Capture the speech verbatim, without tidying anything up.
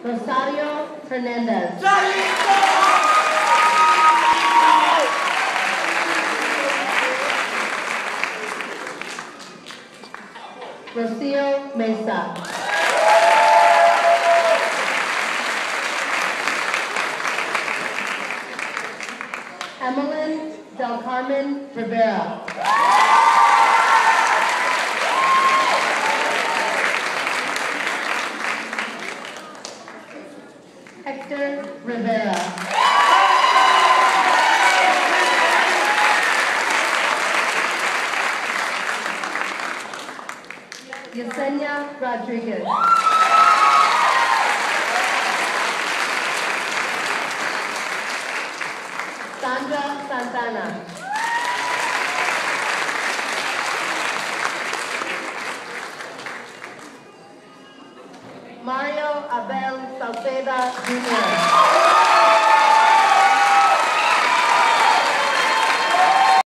Rosario Hernandez. Rocio Mesa. Emelyn Del Carmen Rivera. Hector Rivera. Yesenia Rodriguez. Sandra Santana. Mario Abel Salceda Junior